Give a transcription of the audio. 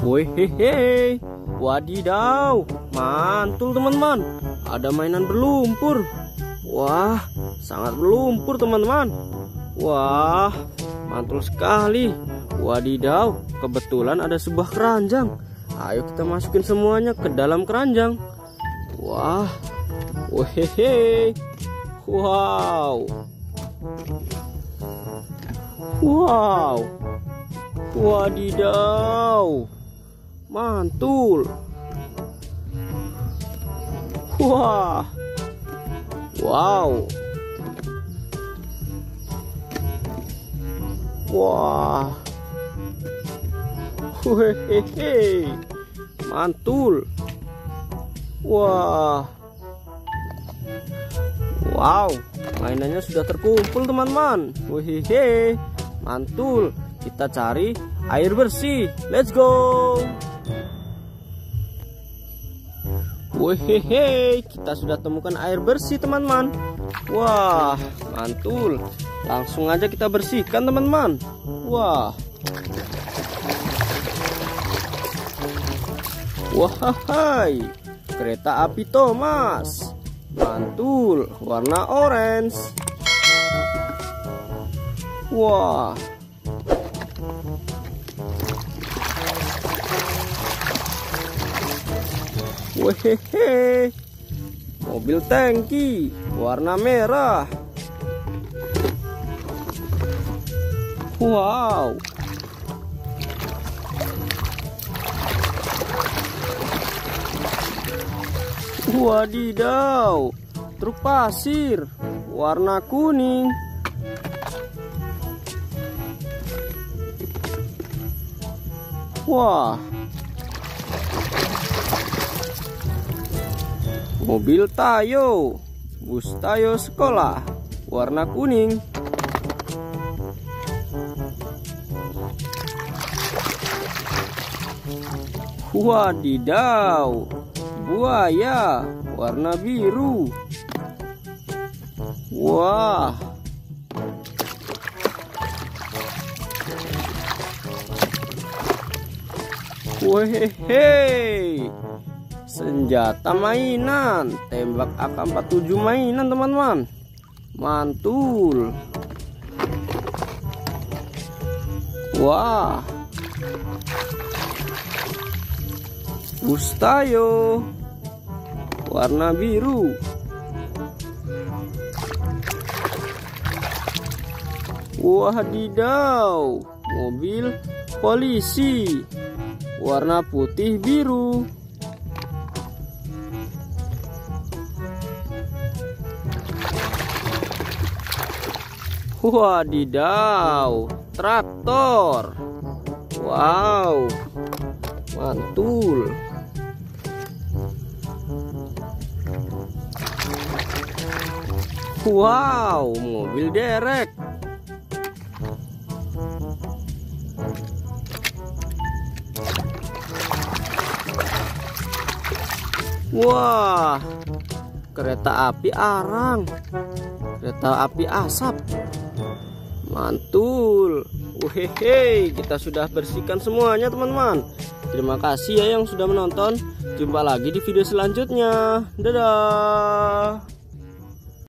Woi hehe, wadidaw, mantul teman-teman. Ada mainan berlumpur. Wah, sangat berlumpur teman-teman. Wah, mantul sekali. Wadidaw, kebetulan ada sebuah keranjang. Ayo kita masukin semuanya ke dalam keranjang. Wah, wehehe, wow, wow, wadidaw, mantul. Wah, wow, wah, hehehe, mantul. Wah, wow, mainannya sudah terkumpul teman-teman. Hehehe, mantul. Kita cari air bersih. Let's go. Hehehe, kita sudah temukan air bersih teman-teman. Wah, mantul. Langsung aja kita bersihkan teman-teman. Wah, wahai, kereta api Thomas, mantul, warna orange. Wah, wehehe, mobil tangki, warna merah. Wow, wadidaw, truk pasir warna kuning. Wah, mobil Tayo, bus Tayo sekolah warna kuning. Wadidaw, buaya warna biru. Wah, wehehe, senjata mainan, tembak AK-47 mainan teman-teman. Mantul. Wah, bus Tayo warna biru. Wadidaw, mobil polisi warna putih biru. Wadidaw, traktor. Wow, mantul. Wow, mobil derek. Wah, kereta api arang, kereta api asap. Mantul. Hehehe, kita sudah bersihkan semuanya teman-teman. Terima kasih ya yang sudah menonton. Jumpa lagi di video selanjutnya. Dadah.